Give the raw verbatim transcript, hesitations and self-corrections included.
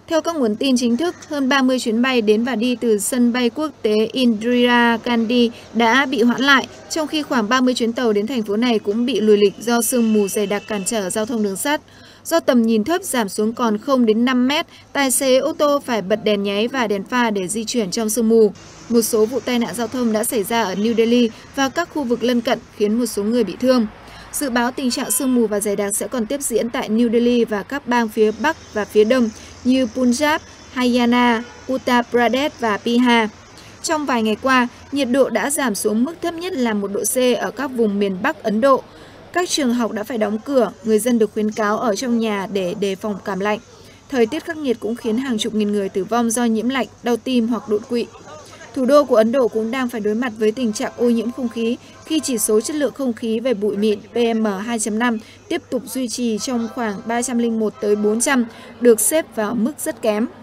Theo các nguồn tin chính thức, hơn ba mươi chuyến bay đến và đi từ sân bay quốc tế Indira Gandhi đã bị hoãn lại, trong khi khoảng ba mươi chuyến tàu đến thành phố này cũng bị lùi lịch do sương mù dày đặc cản trở giao thông đường sắt. Do tầm nhìn thấp giảm xuống còn không đến năm mét, tài xế ô tô phải bật đèn nháy và đèn pha để di chuyển trong sương mù. Một số vụ tai nạn giao thông đã xảy ra ở New Delhi và các khu vực lân cận khiến một số người bị thương. Dự báo tình trạng sương mù và dày đặc sẽ còn tiếp diễn tại New Delhi và các bang phía Bắc và phía Đông như Punjab, Haryana, Uttar Pradesh và Bihar. Trong vài ngày qua, nhiệt độ đã giảm xuống mức thấp nhất là một độ C ở các vùng miền Bắc Ấn Độ. Các trường học đã phải đóng cửa, người dân được khuyến cáo ở trong nhà để đề phòng cảm lạnh. Thời tiết khắc nghiệt cũng khiến hàng chục nghìn người tử vong do nhiễm lạnh, đau tim hoặc đột quỵ. Thủ đô của Ấn Độ cũng đang phải đối mặt với tình trạng ô nhiễm không khí khi chỉ số chất lượng không khí về bụi mịn P M hai chấm năm tiếp tục duy trì trong khoảng ba trăm lẻ một tới bốn trăm, được xếp vào mức rất kém.